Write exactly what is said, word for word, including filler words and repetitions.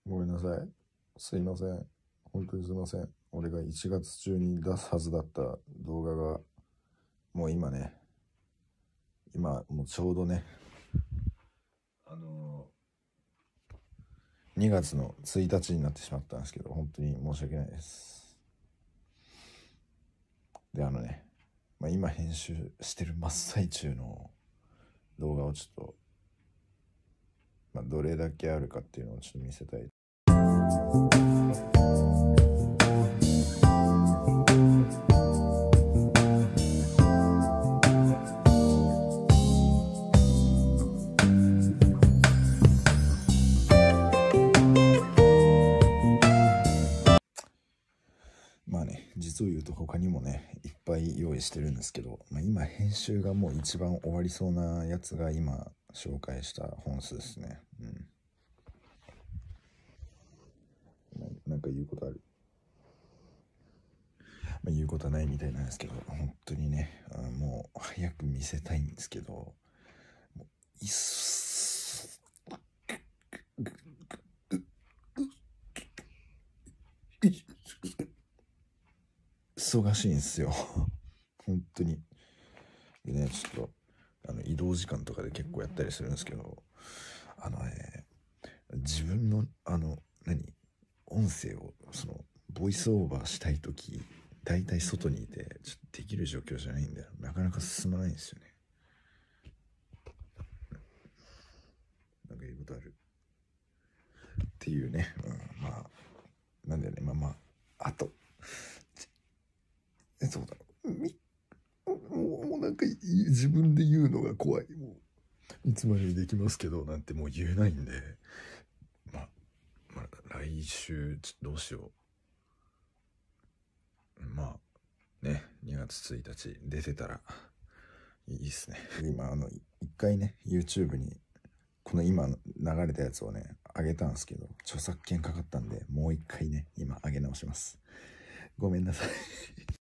ごめんなさい。すいません。本当にすいません。俺がいちがつ中に出すはずだった動画が、もう今ね、今、もうちょうどね、あのー、にがつのついたちになってしまったんですけど、本当に申し訳ないです。で、あのね、まあ、今編集してる真っ最中の動画をちょっと、まあ、どれだけあるかっていうのをちょっと見せたい。まあね、実を言うと他にもね、いっぱい用意してるんですけど、まあ、今編集がもう一番終わりそうなやつが今紹介した本数ですね。うん。な, なんか言うことある？まあ、言うことはないみたいなんですけど、本当にね、あもう早く見せたいんですけど、もういっそ忙しいんですよ。本当に。でね、ちょっと、あの移動時間とかで結構やったりするんですけど、あのね、自分の、あの、何音声を、その、ボイスオーバーしたいとき、大体外にいて、ちょっとできる状況じゃないんだよ。なかなか進まないんですよね。なんか言うことある？っていうね、うん、まあ、なんだよね、まあまあ、あと、え、そうだ、み、もう、もうなんか自分で言うのが怖い。もう、いつまでにできますけど、なんてもう言えないんで、まあ、まあ、来週、どうしよう。まあ、ね、にがつついたち出てたらいいっすね。今、あの、一回ね、YouTube に、この今流れたやつをね、上げたんですけど、著作権かかったんで、もう一回ね、今上げ直します。ごめんなさい。